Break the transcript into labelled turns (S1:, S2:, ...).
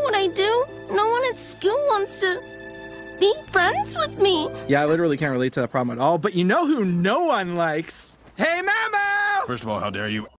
S1: what I do? No one at school wants to be friends with me.
S2: Yeah, I literally can't relate to that problem at all, but you know who no one likes? Hey, Mamo!
S3: First of all, how dare you?